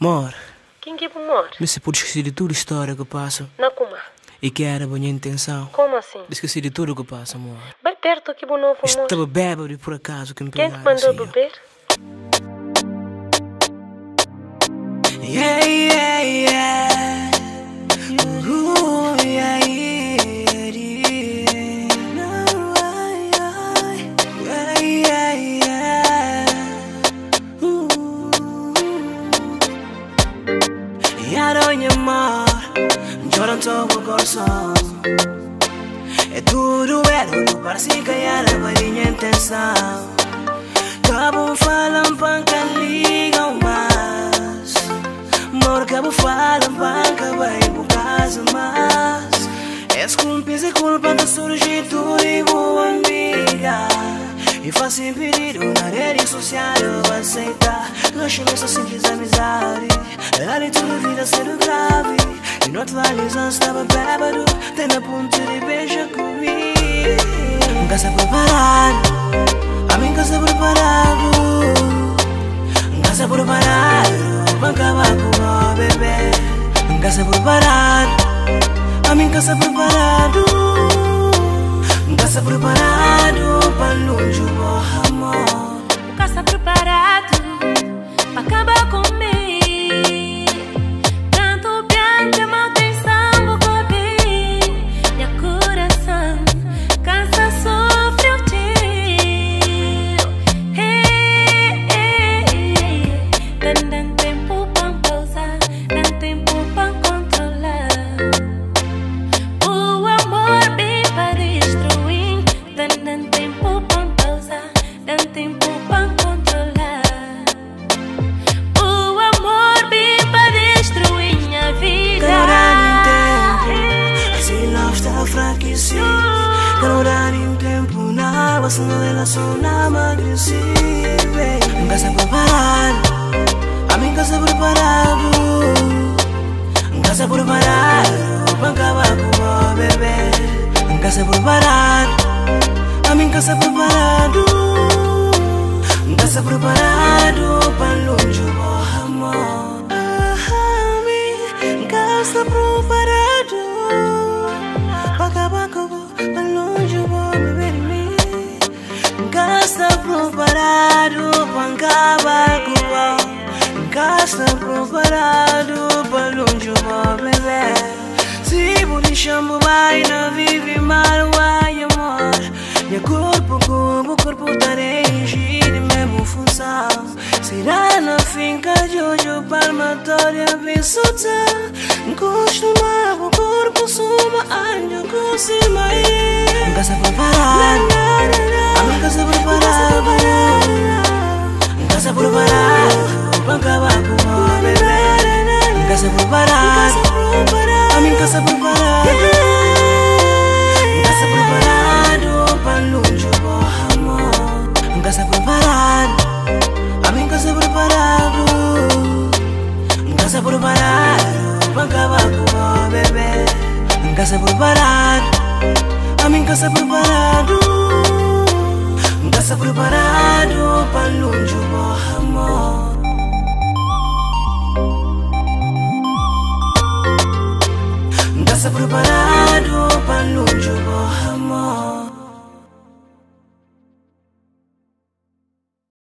Mor, Quem que é mor? me se pode esquecer de toda a história que passa Na como? e que era a minha intenção. Como assim? Esqueci de tudo que passa, amor. Bem perto que novo mor. Estava bêbado e por acaso que me Quem te pegaram mandou assim, ó. beber? Yeah, yeah, yeah. Ooh, yeah, yeah, yeah. No, yeah, yeah, yeah. Yaronha mar, choram todo o coração. É tudo parece que era a minha intenção. Cabo falam panca ligam mais. Mor cabo falam panca vai por casa mais. És cúmplice e culpa que surge tudo e boa amiga. E faz sem pedir na rede social eu aceitar. Acho que só simples amizade. Era tudo vida sendo grave. E não atualizando estava bêbado. Tendo a ponto de beijar comigo. Nunca se preparado. A mim nunca se preparado. Nunca se preparado. Pra acabar com o bebê. Nunca se preparado. A mim nunca se preparado. Nunca se preparado. Pra longe o amor. Nunca está preparado para acabar comigo. Tanto bem que mal tem sambo comigo. Minha coração cansa, sofre o teu. Hey, hey, hey. Dan tempo para pausar, dan tempo para controlar. O amor vem para destruir. Dan tempo para pausar, dan tempo para controlar. O amor vem para destruir minha vida. Calorado em tempo, assim não está fraquecido. Calorado em tempo, na água, se não relação agressiva. Nunca se preparado, a mim nunca se preparado. Nunca se preparado, pra acabar com o bebê. Nunca se preparado, a mim nunca se preparado. Nunca se preparado, pra longe o amor. A mim nunca se preparado. Pra acabar com o pra longe o bebê de mim. Nunca está preparado pra acabar com o. Nunca está preparado pra longe o bebê. Se me chamo vai não vive mal ai amor. Meu corpo darei de mesmo função. Será na finca de hoje o palmatória bem solta. Costumava o corpo suma anjo com cima. Nunca se preparado, nunca se preparado. Nunca se preparado pra acabar com o bebê. Nunca se preparado, a mim nunca se preparado. Nunca se preparado pra longe o amor. Nunca se preparado, a mim nunca se preparado. Nunca se preparado pra acabar com o bebê. Nunca se preparado, a mim nunca se preparado. Nunca se preparado pra longe.